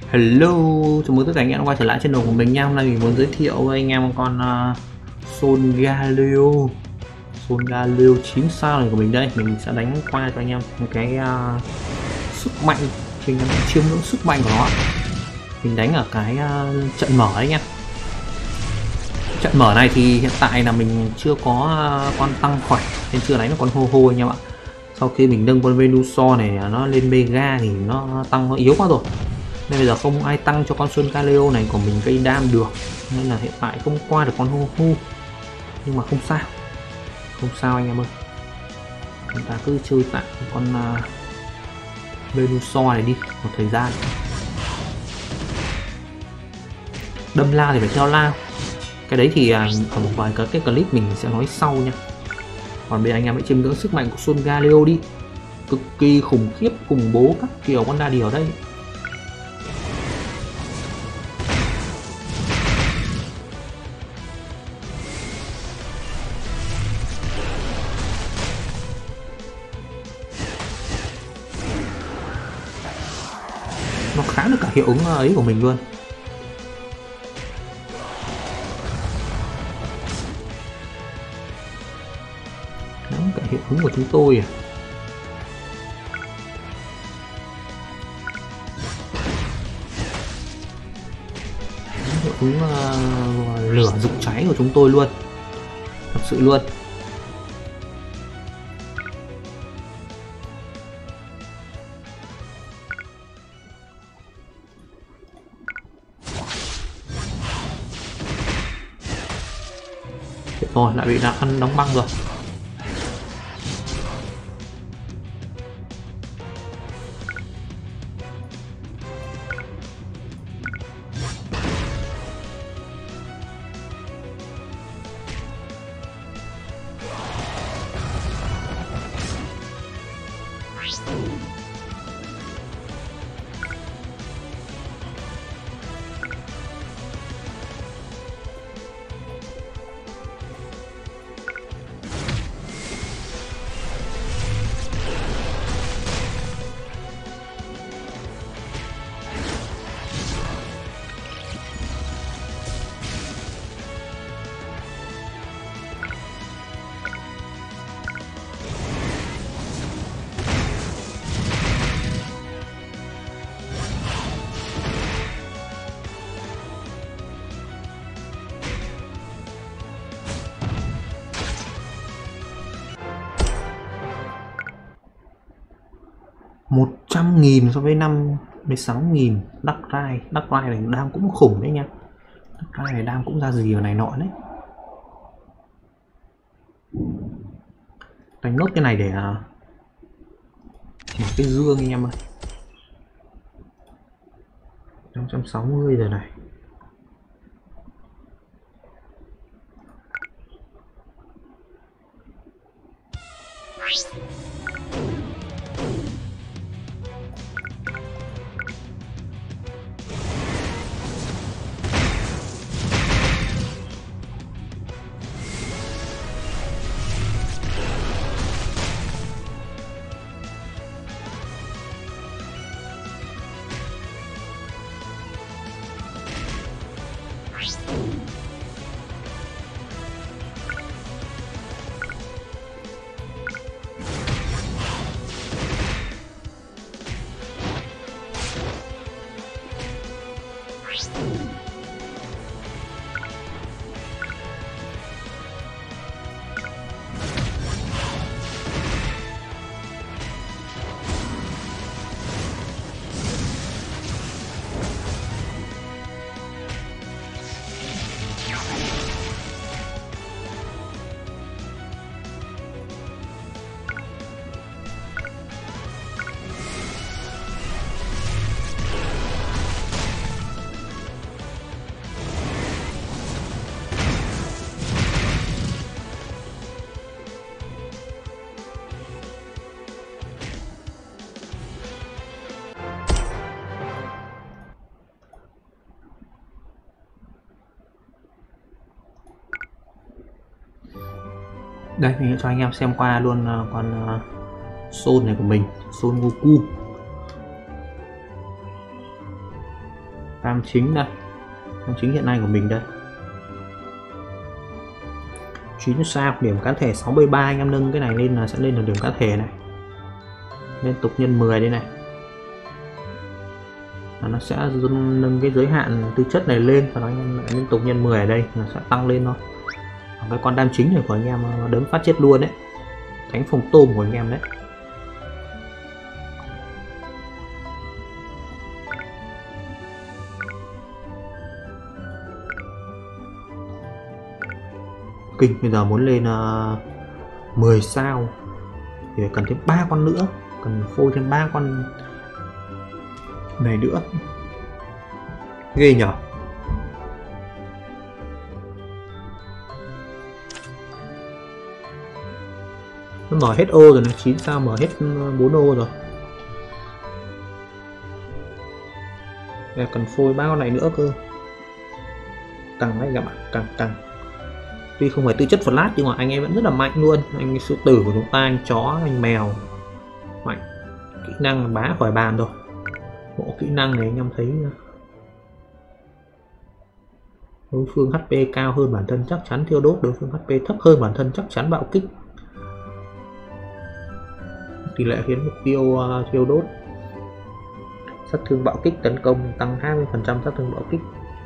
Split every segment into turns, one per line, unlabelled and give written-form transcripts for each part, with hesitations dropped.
Hello, chào mừng tất cả anh em quay trở lại channel của mình nha. Hôm nay mình muốn giới thiệu với anh em con Sol Galileo. Sol Galileo 9 sao này của mình đây. Mình sẽ đánh qua cho anh em một cái sức mạnh, chiêm ngưỡng sức mạnh của nó. Mình đánh ở cái trận mở đấy nha. Trận mở này thì hiện tại là mình chưa có con tăng khỏe nên chưa đánh được con hô hô anh em ạ. Sau khi mình nâng con Venusaur này nó lên Mega thì nó tăng nó yếu quá rồi, nên bây giờ không ai tăng cho con Sol Galileo này của mình gây đam được, nên là hiện tại không qua được con hô hô. Nhưng mà không sao, không sao anh em ơi, chúng ta cứ chơi tạm con Venusaur này đi một thời gian. Đâm lao thì phải theo lao, cái đấy thì ở một vài cái clip mình sẽ nói sau nha. Còn bây giờ anh em hãy chiêm ngưỡng sức mạnh của Sol Galileo đi, cực kỳ khủng khiếp, khủng bố các kiểu con đa điều ở đây. Nó khá được cả hiệu ứng ấy của mình luôn. Kháng cả hiệu ứng của chúng tôi à. Hiệu ứng lửa rực cháy của chúng tôi luôn, thật sự luôn. Rồi lại bị ăn đóng băng rồi. Một 100.000 so với 56.000. Đắc Rai này đang cũng khủng đấy nha. Đắc Rai này đang cũng ra gì ở này nọ đấy. Đánh nốt cái này để một cái dương anh em ơi. 560 rồi này. Đây mình sẽ cho anh em xem qua luôn con Sol này của mình, Son Goku. Cam chính đây, cam chính hiện nay của mình đây 9 sao, điểm cá thể 63, anh em nâng cái này lên là sẽ lên được điểm cá thể này, liên tục nhân 10 đây này, và nó sẽ nâng cái giới hạn tư chất này lên, và nó liên tục nhân 10 ở đây nó sẽ tăng lên thôi. Cái con đam chính này của anh em đấm phát chết luôn đấy, cánh phòng tôm của anh em đấy. Kinh, bây giờ muốn lên 10 sao thì cần thêm 3 con nữa, cần phôi thêm 3 con này nữa, ghê nhở. Nó mở hết ô rồi này, 9 sao mở hết 4 ô rồi. Đây, cần phôi 3 con này nữa cơ, càng đấy các bạn, càng tuy không phải tư chất flash nhưng mà anh em vẫn rất là mạnh luôn. Anh sư tử của chúng ta, anh chó, anh mèo mạnh, kỹ năng bá khỏi bàn rồi. Bộ kỹ năng này anh em thấy đối phương HP cao hơn bản thân chắc chắn thiêu đốt, đối phương HP thấp hơn bản thân chắc chắn bạo kích, tỷ lệ khiến mục tiêu thiêu đốt, sát thương bạo kích tấn công tăng 20% sát thương bạo kích.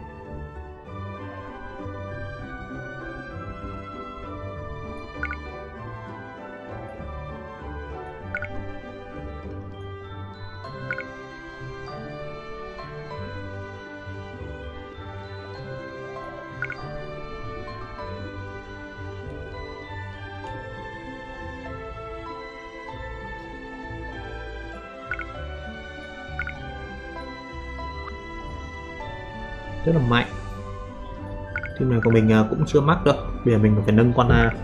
Rất là mạnh. Team này của mình cũng chưa mắc đâu, bây giờ mình phải nâng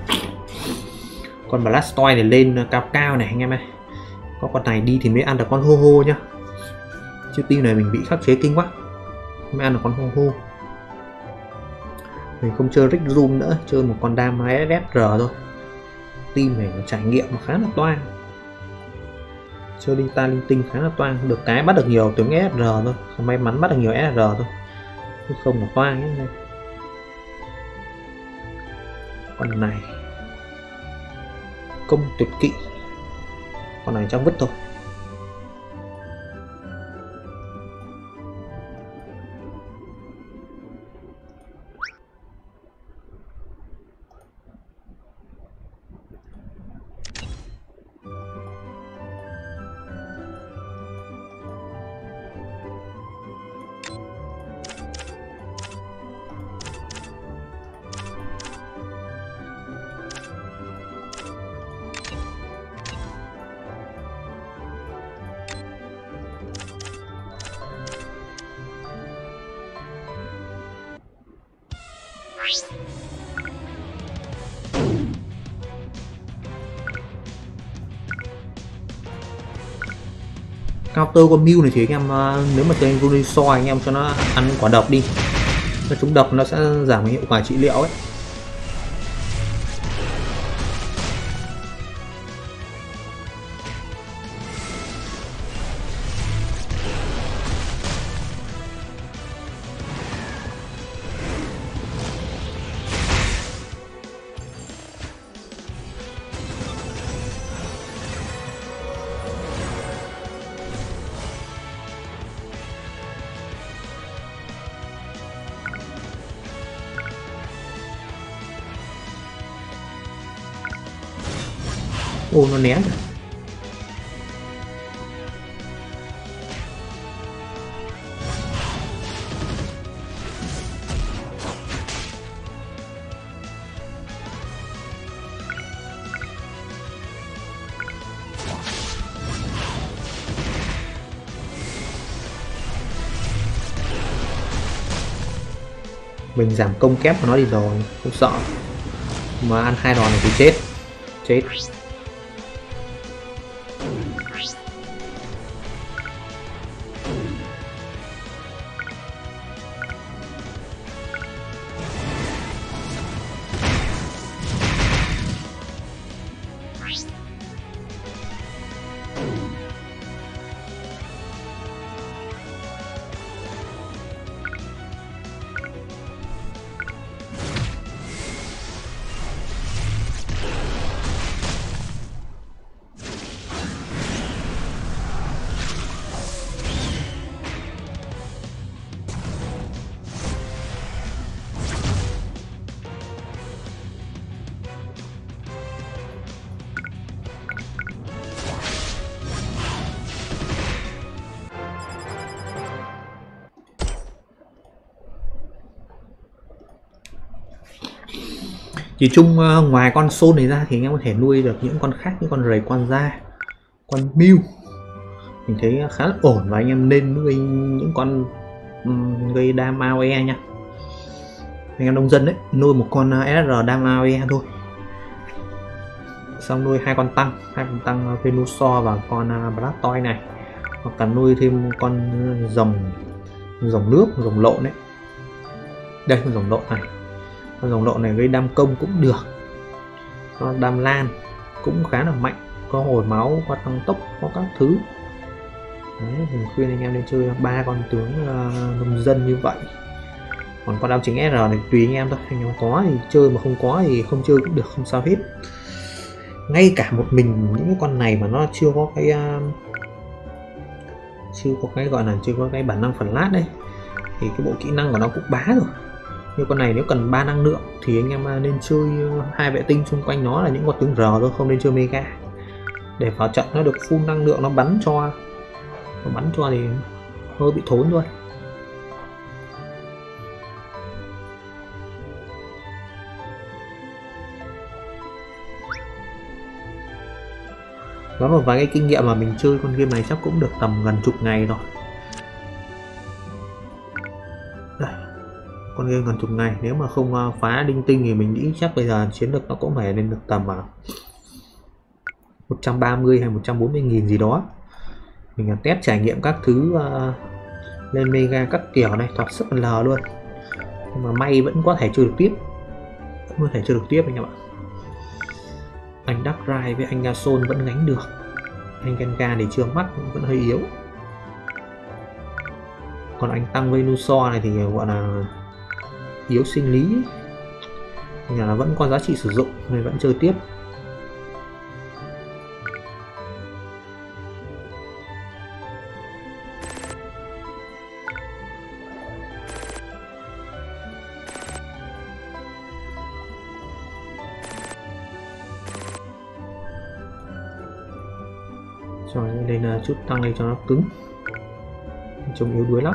con Blastoise này lên cao cao này anh em ơi. Có con này đi thì mới ăn được con Ho-Oh nhá, chứ team này mình bị khắc chế kinh quá, mới ăn được con Ho-Oh. Mình không chơi Rick Room nữa, chơi một con đam SSR thôi. Team này trải nghiệm khá là toang, chơi linh ta linh tinh khá là toang, được cái bắt được nhiều tướng SSR thôi, may mắn bắt được nhiều SSR thôi, chứ không là toang ấy. Con này công tuyệt kỵ, con này chắc vứt thôi. Counter con Mew này thì anh em nếu mà chơi Venusaur anh em cho nó ăn quả độc đi, nó trúng độc nó sẽ giảm hiệu quả trị liệu ấy. Ô, nó né rồi. Mình giảm công kép của nó đi rồi, không sợ, mà ăn 2 đòn này thì chết. Chỉ chung ngoài con Sol này ra thì anh em có thể nuôi được những con khác như con rầy quan gia, con Mew. Mình thấy khá là ổn và anh em nên nuôi những con gây đam AOE nha. Anh em nông dân đấy, nuôi một con SR đam AOE thôi. Xong nuôi hai con tăng Venusaur và con Blastoise này. Hoặc là nuôi thêm con rồng nước, rồng lộn đấy. Đây con rồng lộn này. Con rồng lộn này gây đam công cũng được. Con đam lan cũng khá là mạnh, có hồi máu, có tăng tốc, có các thứ. Đấy, mình khuyên anh em nên chơi 3 con tướng nông dân như vậy. Còn con đam chính SR này tùy anh em thôi, anh em có thì chơi mà không có thì không chơi cũng được, không sao hết. Ngay cả một mình những con này mà nó chưa có cái gọi là chưa có cái bản năng phần lát đây thì cái bộ kỹ năng của nó cũng bá rồi. Như con này nếu cần 3 năng lượng thì anh em nên chơi hai vệ tinh xung quanh nó là những con tướng R thôi, không nên chơi mega. Để vào trận nó được full năng lượng, nó bắn cho thì hơi bị thốn thôi. Đó là một vài cái kinh nghiệm mà mình chơi con game này chắc cũng được tầm gần chục ngày rồi. Đây, con game gần chục ngày, nếu mà không phá đinh tinh thì mình nghĩ chắc bây giờ chiến lược nó cũng phải lên được tầm 130 hay 140 nghìn gì đó. Mình test trải nghiệm các thứ lên mega các kiểu này, thoát sức L luôn. Nhưng mà may vẫn có thể chơi được tiếp, anh em ạ. Anh Darkrai với anh Sol vẫn gánh được, anh Gengar thì chưa mắt, vẫn hơi yếu. Còn anh tăng Venusaur này thì gọi là yếu sinh lý, nhưng là vẫn có giá trị sử dụng nên vẫn chơi tiếp. Rồi đây là chút tăng lên cho nó cứng, trông yếu đuối lắm.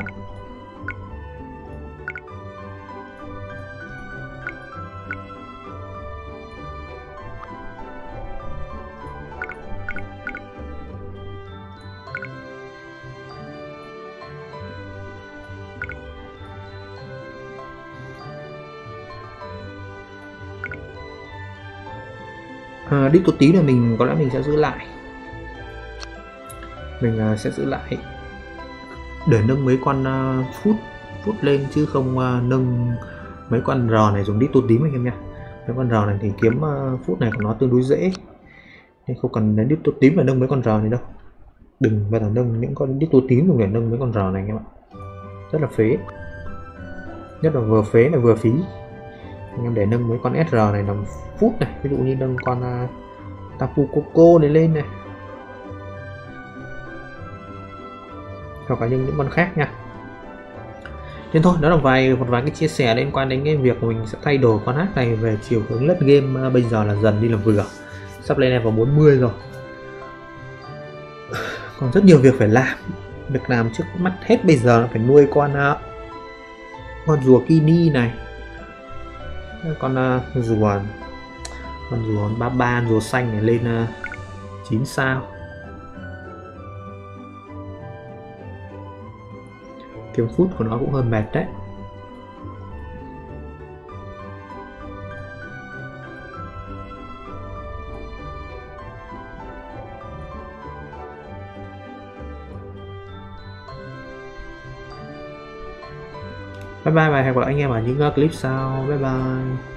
Đích tốt tí là mình có lẽ mình sẽ giữ lại. Mình sẽ giữ lại để nâng mấy con phút lên chứ không nâng mấy con R này dùng đít tô tím anh em nha. Mấy con R này thì kiếm phút này của nó tương đối dễ nên không cần đến đít tô tím để nâng mấy con R này đâu. Đừng bao giờ nâng những con đít tô tím dùng để nâng mấy con R này anh em ạ, rất là phế, nhất là vừa phế là vừa phí. Anh em để nâng mấy con SR này làm phút này, ví dụ như nâng con Tapu Koko này lên này, hoặc là những con khác nha. Nên thôi, đó là một vài cái chia sẻ liên quan đến cái việc mình sẽ thay đổi con hát này về chiều hướng late game. Bây giờ là dần đi làm vừa, sắp lên level 40 rồi, còn rất nhiều việc phải làm. Việc làm trước mắt hết bây giờ là phải nuôi con rùa Kini này, con rùa ba rùa xanh này lên 9 sao. Kiếm phút của nó cũng hơi mệt đấy. Bye bye và hẹn gặp lại anh em ở những clip sau. Bye bye.